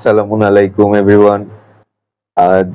আসসালামু আলাইকুম এভরিওয়ান। আজ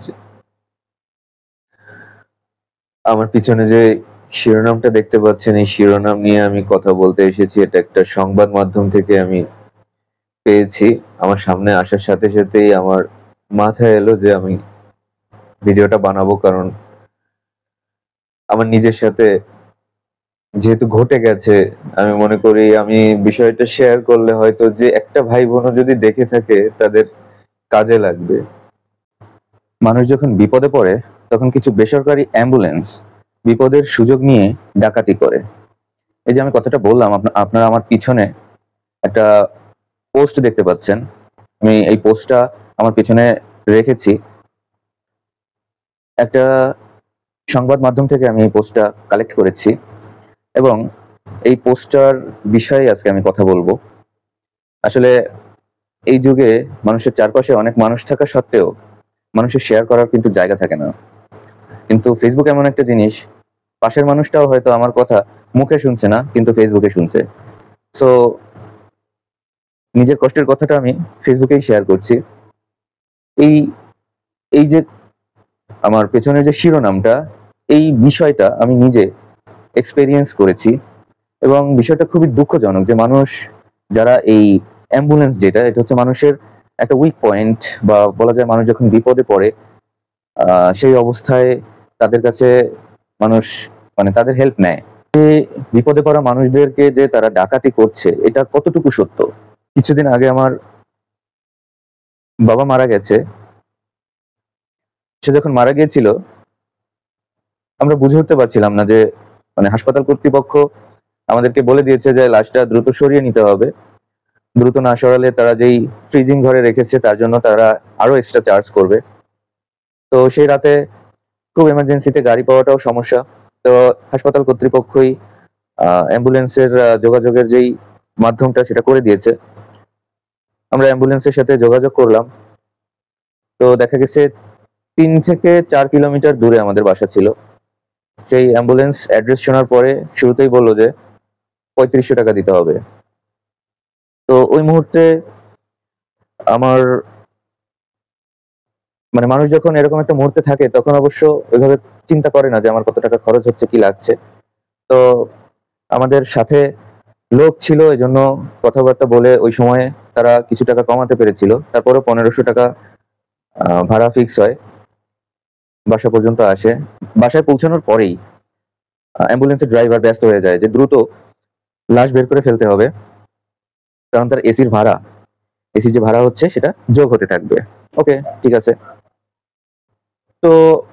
আমার পিছনে যে শিরোনামটা দেখতে পাচ্ছেন, এই শিরোনাম নিয়ে আমি কথা বলতে এসেছি। এটা একটা সংবাদ মাধ্যম থেকে আমি পেয়েছি। আমার সামনে আসার সাথে সাথেই আমার মাথায় এলো যে আমি ভিডিওটা বানাবো, কারণ আমার নিজের সাথে যেহেতু ঘটে গেছে, আমি মনে করি আমি বিষয়টা শেয়ার করলে হয়তো যে একটা ভাই বোনও যদি দেখে থাকে তাদের কাজে লাগবে। মানুষ যখন বিপদে পড়ে তখন কিছু বেসরকারি অ্যাম্বুলেন্স বিপদের সুযোগ নিয়ে ডাকাতি করে। এই যে আমি কথাটা বললাম, আপনারা আমার পিছনে একটা পোস্ট দেখতে পাচ্ছেন। আমি এই পোস্টটা আমার পিছনে রেখেছি। একটা সংবাদ মাধ্যম থেকে আমি এই পোস্টটা কালেক্ট করেছি এবং এই পোস্টটার বিষয়ে আজকে আমি কথা বলবো। আসলে এই যুগে মানুষের চারপাশে অনেক মানুষ থাকা সত্ত্বেও মানুষের শেয়ার করার কিন্তু জায়গা থাকে না। কিন্তু ফেসবুক এমন একটা জিনিস, পাশের মানুষটাও হয়তো আমার কথা মুখে শুনছে না, কিন্তু ফেসবুকে শুনছে। সো নিজের কষ্টের কথাটা আমি ফেসবুকেই শেয়ার করছি। এই এই যে আমার পেছনের যে শিরোনামটা, এই বিষয়টা আমি নিজে এক্সপেরিয়েন্স করেছি এবং বিষয়টা খুবই দুঃখজনক যে মানুষ যারা এই অ্যাম্বুলেন্স, যেটা এটা হচ্ছে মানুষের একটা উইক পয়েন্ট, বা বলা যায় মানুষ যখন বিপদে পড়ে সেই অবস্থায় তাদের কাছে মানুষ মানে তাদের হেল্প নেয়। বিপদে পড়া মানুষদেরকে যে তারা ডাকাতি করছে, এটা কতটুকু সত্য? কিছুদিন আগে আমার বাবা মারা গেছে। সে যখন মারা গিয়েছিল, আমরা বুঝে উঠতে পারছিলাম না যে হাসপাতাল কর্তৃপক্ষ আমাদেরকে বলে দিয়েছে যে লাশটা দ্রুত সরিয়ে নিতে হবে। দ্রুত না সরালে তারা যেই ফ্রিজিং ঘরে রেখেছে তার জন্য তারা আরো এক্সট্রা চার্জ করবে। তো সেই রাতে খুব এমার্জেন্সিতে গাড়ি পাওয়াটাও সমস্যা। তো হাসপাতাল কর্তৃপক্ষই অ্যাম্বুলেন্সের যোগাযোগের যেই মাধ্যমটা সেটা করে দিয়েছে। আমরা অ্যাম্বুলেন্সের সাথে যোগাযোগ করলাম। তো দেখা গেছে 3 থেকে 4 কিলোমিটার দূরে আমাদের বাসা ছিল। সেই অ্যাম্বুলেন্স অ্যাড্রেস শোনার পরে শুরুতেই বললো যে 3500 টাকা দিতে হবে। তো ওই মুহূর্তে আমার মানুষ যখন এরকম একটা মুহূর্তে থাকে তখন অবশ্য ওইভাবে চিন্তা করে না যে আমার কত টাকা খরচ হচ্ছে, কি লাগছে। তো আমাদের সাথে লোক ছিল, এই জন্য কথাবার্তা বলে ওই সময়ে তারা কিছু টাকা কমাতে পেরেছিল। তারপরে 1500 টাকা ভাড়া ফিক্স হয়, বাসা পর্যন্ত আসে। বাসায় পৌঁছানোর পরেই অ্যাম্বুলেন্সের ড্রাইভার ব্যস্ত হয়ে যায় যে দ্রুত লাশ বের করে ফেলতে হবে, কারণ তার এসির যে ভাড়া হচ্ছে সেটা যোগ হতে থাকবে। ওকে, ঠিক আছে। তো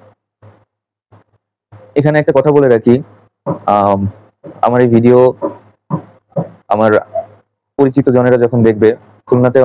এখানে একটা কথা বলে রাখি, আমার এই ভিডিও আমার পরিচিত জনেরা যখন দেখবে, খুলনাতে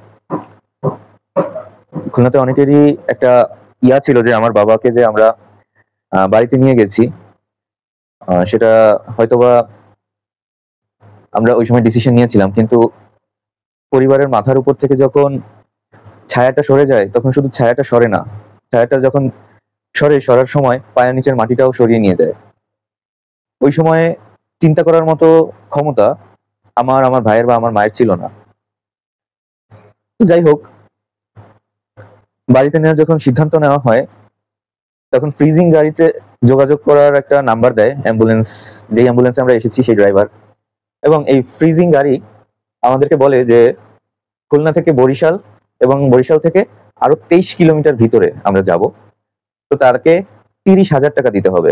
অনেকেরই একটা ইয়া ছিল যে আমার বাবাকে যে আমরা বাড়িতে নিয়ে গেছি, সেটা হয়তোবা আমরা ওই সময় ডিসিশন নিয়েছিলাম, কিন্তু পরিবারের মাথার উপর থেকে যখন ছায়াটা সরে যায় তখন শুধু ছায়াটা সরে না, ছায়াটা যখন সরার সময় পায়ের নিচের মাটিটাও সরিয়ে নিয়ে যায়। ওই সময়ে চিন্তা করার মতো ক্ষমতা আমার ভাইয়ের বা আমার মায়ের ছিল না। যাই হোক, বাড়িতে নেওয়ার যখন সিদ্ধান্ত নেওয়া হয় তখন ফ্রিজিং গাড়িতে যোগাযোগ করার একটা নাম্বার দেয় অ্যাম্বুলেন্স, যেই অ্যাম্বুলেন্সে আমরা এসেছি সেই ড্রাইভার। এবং এই ফ্রিজিং গাড়ি আমাদেরকে বলে যে খুলনা থেকে বরিশাল, এবং বরিশাল থেকে আরো 23 কিলোমিটার ভিতরে আমরা যাব। তো তাকে 30,000 টাকা দিতে হবে।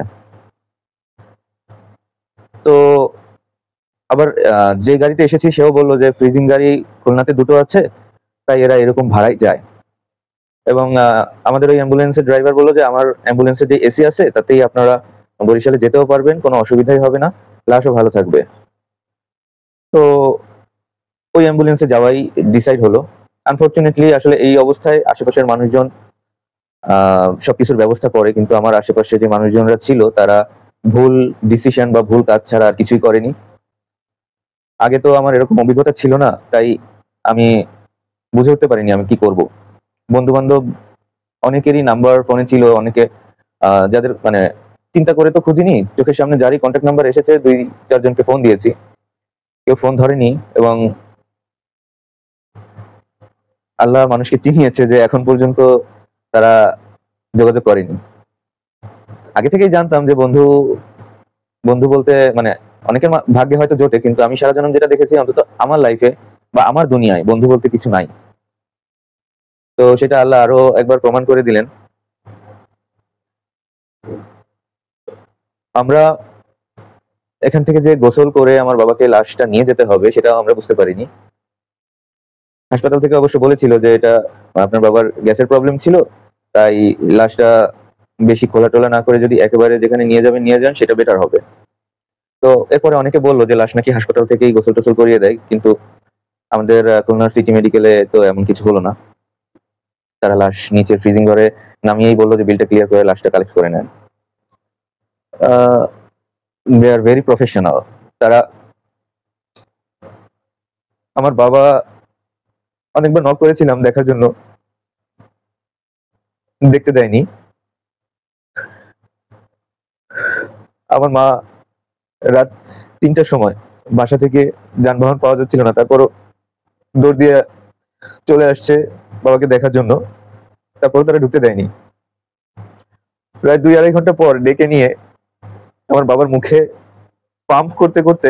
তো আবার যে গাড়িতে এসেছি সেও বললো যে ফ্রিজিং গাড়ি খুলনাতে দুটো আছে, তাই এরা এরকম ভাড়ায় যায়। এবং আমাদের ওই অ্যাম্বুলেন্সের ড্রাইভার বললো যে আমার অ্যাম্বুলেন্সে যে এসি আছে তাতেই আপনারা বরিশালে যেতেও পারবেন, কোনো অসুবিধাই হবে না, লাশও ভালো থাকবে। তো ওই অ্যাম্বুলেন্সে যাওয়াই ডিসাইড হলো। আনফরচুনেটলি আসলে এই অবস্থায় আশেপাশের মানুষজন সবকিছুর ব্যবস্থা করে, কিন্তু আমার আশেপাশে যে মানুষজনরা ছিল তারা ভুল ডিসিশন বা ভুল কাজ ছাড়া আর কিছুই করেনি। আগে তো আমার এরকম অভিজ্ঞতা ছিল না, তাই আমি বুঝে উঠতে পারিনি আমি কি করব। বন্ধু বান্ধব অনেকেরই নাম্বার ফোনে ছিল, অনেকে যাদের চিন্তা করে তো খুঁজিনি, চোখের সামনে যারই কন্ট্যাক্ট নাম্বার এসেছে 2-4 জনকে ফোন দিয়েছি, কেউ ফোন ধরেনি। এবং আল্লাহ মানুষকে চিনিয়েছে যে এখন পর্যন্ত তারা যোগাযোগ করেনি। আগে থেকেই জানতাম যে বন্ধু বন্ধু বলতে মানে অনেকের ভাগ্যে হয়তো জোটে, কিন্তু আমি সারা জন্ম যেটা দেখেছি অন্তত আমার লাইফে বা আমার দুনিয়ায় বন্ধু বলতে কিছু নাই। তো সেটা আল্লাহ আরো একবার প্রমাণ করে দিলেন। আমরা এখান থেকে যে গোসল করে আমার বাবাকে লাশটা নিয়ে যেতে হবে সেটাও আমরা বুঝতে পারিনি। হাসপাতাল থেকে অবশ্য বলেছিল যে এটা আপনার বাবার গ্যাসের প্রবলেম ছিল, তাই লাশটা বেশি খোলা টোলা না করে যদি একেবারে যেখানে নিয়ে যাবেন নিয়ে যান সেটা বেটার হবে। তো এরপরে অনেকে বললো যে লাশ নাকি হাসপাতাল থেকেই গোসল টোসল করিয়ে দেয়, কিন্তু আমাদের খুলনা সিটি মেডিকেলে তো এমন কিছু হলো না। তারা লাশ নিচে ফ্রিজিং ঘরে নামিয়েই বললো যে বিলটা ক্লিয়ার করে লাশটা কালেক্ট করে নেন। দে আর ভেরি প্রফেশনাল তারা। আমার বাবা অনেকবার নক করেছিলাম দেখার জন্য, দেখতে দেয়নি। আমার মা রাত 3টার সময়, বাসা থেকে যানবাহন পাওয়া যাচ্ছিল না, তারপরও দৌড় দিয়ে চলে আসছে বাবাকে দেখার জন্য, তারপরও তারা ঢুকতে দেয়নি। প্রায় 2-2.5 ঘন্টা পর ডেকে নিয়ে আমার বাবার মুখে পাম্প করতে করতে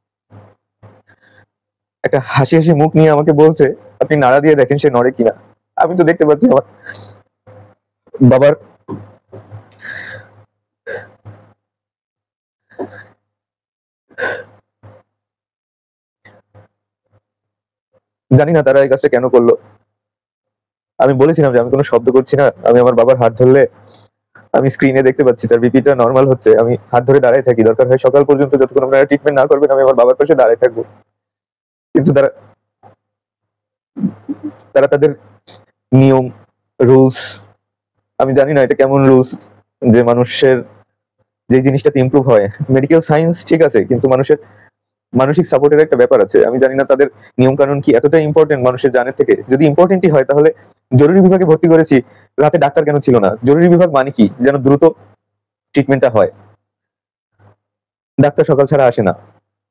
একটা হাসি হাসি মুখ নিয়ে আমাকে বলছে, আপনি নাড়া দিয়ে দেখেন সে নড়ে কিনা। আমি তো দেখতে পাচ্ছি আমার বাবার জানি না তারা এই কাজটা কেন করলো। আমি বলেছিলাম যে আমি কোনো শব্দ করছি না, আমি আমার বাবার হাত ধরলে আমি স্ক্রিনে দেখতে পাচ্ছি তার বিপিটা নর্মাল হচ্ছে, আমি হাত ধরে দাঁড়ায় থাকি, দরকার হয় সকাল পর্যন্ত যতক্ষণ আপনারা ট্রিটমেন্ট না করবেন আমি আমার বাবার পাশে দাঁড়ায় থাকবো। কিন্তু তারা তারা তাদের নিয়ম, রুলস, আমি জানি না এটা কেমন রুলস যে মানুষের যে জিনিসটাতে ইমপ্রুভ হয়। মেডিকেল সায়েন্স ঠিক আছে, কিন্তু মানুষের মানসিক সাপোর্টের একটা ব্যাপার আছে। আমি জানি না তাদের নিয়ম কানুন কি এতটাই ইম্পর্টেন্ট মানুষের জানের থেকে। যদি ইম্পর্টেন্টই হয় তাহলে জরুরি বিভাগে ভর্তি করেছি, রাতে ডাক্তার কেন ছিল না? জরুরি বিভাগ মানে কি? যেন দ্রুত ট্রিটমেন্টটা হয়, ডাক্তার সকাল ছাড়া আসে না।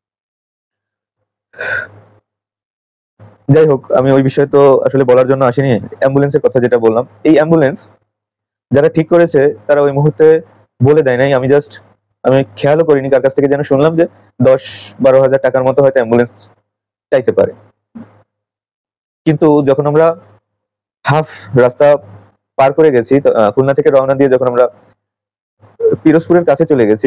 যাই হোক, আমি ওই বিষয়ে তো আসলে বলার জন্য আসিনি। অ্যাম্বুলেন্সের কথা যেটা বললাম, এই অ্যাম্বুলেন্স যারা ঠিক করেছে তারা ওই মুহূর্তে বলে দেয় নাই। আমি খেয়ালও করিনি কার কাছ থেকে যেন শুনলাম যে 10-12 হাজার টাকার মতো হয়তো অ্যাম্বুলেন্স চাইতে পারে। কিন্তু যখন আমরা হাফ রাস্তা পার করে গেছি, খুলনা থেকে রওনা দিয়ে যখন আমরা পিরোজপুরের কাছে চলে গেছি,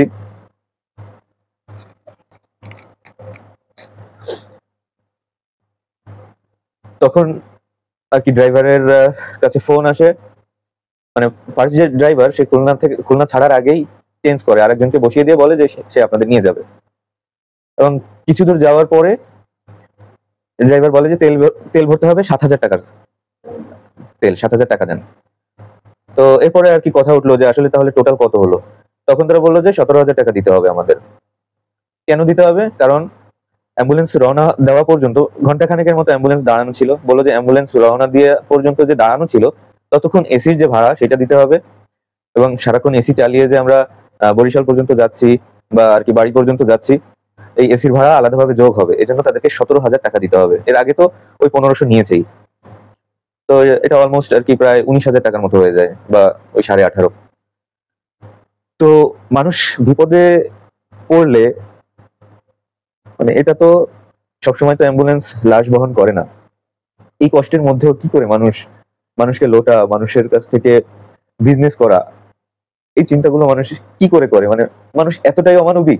তখন আর কি ড্রাইভারের কাছে ফোন আসে। মানে ফার্স্ট যে ড্রাইভার সে খুলনা ছাড়ার আগেই চেঞ্জ করে, আরেকজনকে বসিয়ে দিয়ে বলে যে সে আপনাদের নিয়ে যাবে। এবং কিছু দূর যাওয়ার পরে ড্রাইভার বলে যে তেল ভরতে হবে 7,000 টাকার তেল, 7,000 টাকা দেন। তো এরপরে আর কি কথা উঠলো যে আসলে তাহলে টোটাল কত হলো। তখন তারা বললো যে 17,000 টাকা দিতে হবে আমাদের। কেন দিতে হবে? কারণ অ্যাম্বুলেন্স রওনা দেওয়া পর্যন্ত ঘন্টা খানেকের মতো অ্যাম্বুলেন্স দাঁড়ানো ছিল। বললো যে অ্যাম্বুলেন্স রওনা দিয়ে পর্যন্ত যে দাঁড়ানো ছিল ততক্ষণ এসির যে ভাড়া সেটা দিতে হবে, এবং সারাক্ষণ এসি চালিয়ে যে আমরা বরিশাল পর্যন্ত যাচ্ছি বা আর কি বাড়ি পর্যন্ত যাচ্ছি, এই এসির ভাড়া আলাদাভাবে যোগ হবে। এজন্য তাদেরকে 17,000 টাকা দিতে হবে। এর আগে তো ওই 1500 নিয়েছেই। তো এটা অলমোস্ট আর কি প্রায় 19,000 টাকার মতো হয়ে যায়, বা ওই 18.5। তো মানুষ বিপদে পড়লে মানে এটা তো সবসময় তো অ্যাম্বুলেন্স লাশ বহন করে না। এই কষ্টের মধ্যেও কি করে মানুষকে লোটা, মানুষের কাছ থেকে বিজনেস করা, এই চিন্তাগুলো মানুষ কি করে করে? মানে মানুষ এতটাই অমানবিক।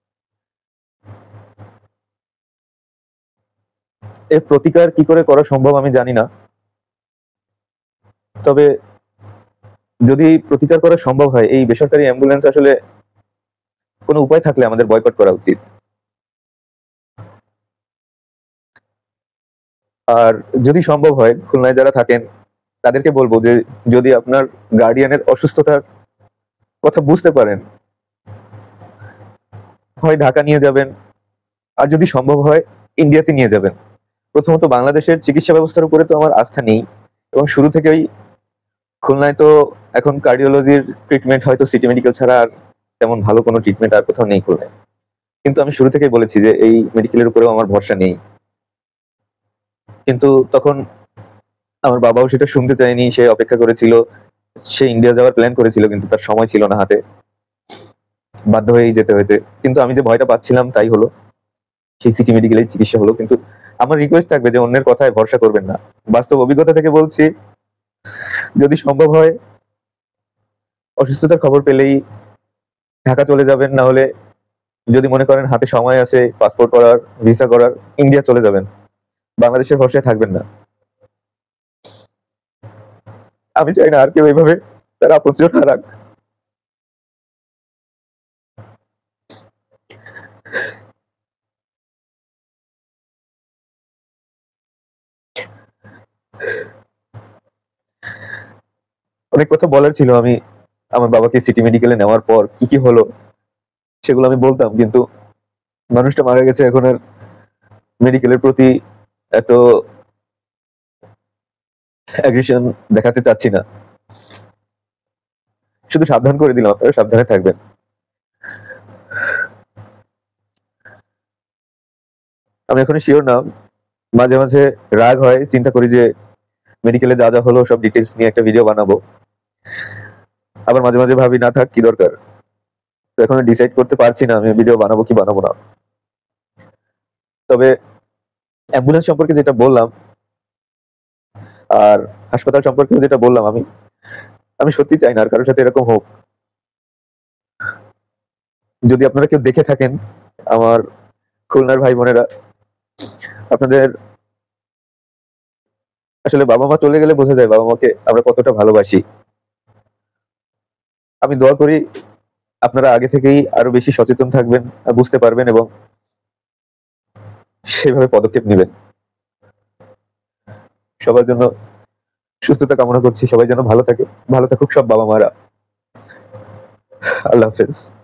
এর প্রতিকার কি করে করা সম্ভব আমি জানি না, তবে যদি প্রতিকার করা সম্ভব হয় এই বেসরকারি অ্যাম্বুলেন্স আসলে কোনো উপায় থাকলে আমাদের বয়কট করা উচিত। আর যদি সম্ভব হয় খুলনায় যারা থাকেন তাদেরকে বলবো যে যদি আপনার গার্ডিয়ানের অসুস্থতার কথা বুঝতে পারেন, হয় ঢাকা নিয়ে যাবেন, আর যদি সম্ভব হয় ইন্ডিয়াতে নিয়ে যাবেন। প্রথমত বাংলাদেশের চিকিৎসা ব্যবস্থার উপরে তো আমার আস্থা নেই, এবং শুরু থেকেই খুলনায় তো এখন কার্ডিওলজির ট্রিটমেন্ট হয়তো সিটি মেডিকেল ছাড়া আর তেমন ভালো কোনো ট্রিটমেন্ট আর কোথাও নেই খুলনায়। কিন্তু আমি শুরু থেকেই বলেছি যে এই মেডিকেলের উপরেও আমার ভরসা নেই। কিন্তু তখন আমার বাবাও সেটা শুনতে চায়নি, সে অপেক্ষা করেছিল, সে ইন্ডিয়া যাওয়ার প্ল্যান করেছিল কিন্তু তার সময় ছিল না হাতে, বাধ্য হয়েই যেতে হয়েছে। কিন্তু আমি যে ভয়টা পাচ্ছিলাম তাই হলো, সেই সিটি মেডিকেলে চিকিৎসা হলো। কিন্তু আমার রিকোয়েস্ট থাকবে যে অন্যের কথায় ভরসা করবেন না, বাস্তব অভিজ্ঞতা থেকে বলছি, যদি সম্ভব হয় অসুস্থতার খবর পেলেই ঢাকা চলে যাবেন, না হলে যদি মনে করেন হাতে সময় আছে পাসপোর্ট করার, ভিসা করার, ইন্ডিয়া চলে যাবেন, বাংলাদেশের ভরসায় থাকবেন না। আমি চাই না আর কেউ এইভাবে তার আপনজন হারাক। অনেক কথা বলার ছিল, আমি আমার বাবাকে সিটি মেডিকেলে নেওয়ার পর কি কি হলো সেগুলো আমি বলতাম, কিন্তু মানুষটা মারা গেছে, এখন আর মেডিকেলের প্রতি এত অ্যাগ্রেশন দেখাতে চাচ্ছি না। শুধু সাবধান করে দিলাম, আপনারা সাবধানে থাকবেন। আমি এখন শিওর না, মাঝে মাঝে রাগ হয়, চিন্তা করি যে মেডিকেলে যা যা হলো সব ডিটেলস নিয়ে একটা ভিডিও বানাবো, আবার মাঝে মাঝে ভাবি না থাক, কি দরকার। তো এখন ডিসাইড করতে পারছি না আমি ভিডিও বানাবো কি বানাবো না। তবে অ্যাম্বুলেন্স সম্পর্কে যেটা বললাম আর হাসপাতাল সম্পর্কে যেটা বললাম, আমি আমি সত্যি চাই না আর কারোর সাথে এরকম হোক। যদি আপনারা কেউ দেখে থাকেন, আমার খুলনার ভাই বোনেরা, আপনাদের আসলে বাবা মা চলে গেলে বোঝা যায় বাবা মাকে আমরা কতটা ভালোবাসি। আমি দোয়া করি আপনারা আগে থেকেই আরো বেশি সচেতন থাকবেন, বুঝতে পারবেন এবং সেভাবে পদক্ষেপ নেবেন। সবার জন্য সুস্থতা কামনা করছি, সবাই যেন ভালো থাকে, ভালো থাকুক সব বাবা মারা। আল্লাহ হাফেজ।